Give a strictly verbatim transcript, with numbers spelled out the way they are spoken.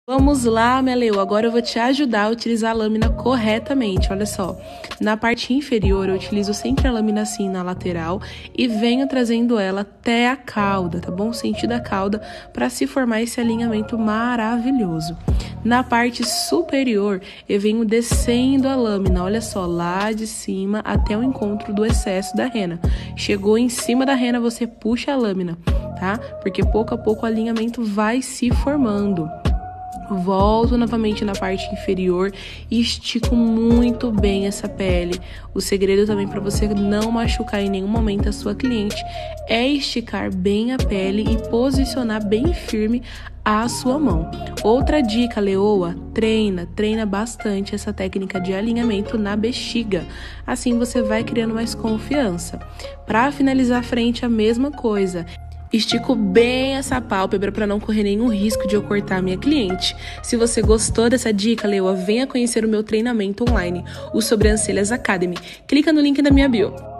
Vamos lá, Meleu, agora eu vou te ajudar a utilizar a lâmina corretamente, olha só. Na parte inferior eu utilizo sempre a lâmina assim na lateral e venho trazendo ela até a cauda, tá bom? Sentido a cauda para se formar esse alinhamento maravilhoso. Na parte superior eu venho descendo a lâmina, olha só, lá de cima até o encontro do excesso da rena. Chegou em cima da rena, você puxa a lâmina, tá? Porque pouco a pouco o alinhamento vai se formando. Volto novamente na parte inferior e estico muito bem essa pele. O segredo também para você não machucar em nenhum momento a sua cliente é esticar bem a pele e posicionar bem firme a sua mão. Outra dica, leoa, treina, treina bastante essa técnica de alinhamento na bexiga. Assim você vai criando mais confiança. Para finalizar a frente, a mesma coisa. Estico bem essa pálpebra para não correr nenhum risco de eu cortar a minha cliente. Se você gostou dessa dica, leoa, venha conhecer o meu treinamento online, o Sobrancelhas Academy. Clica no link da minha bio.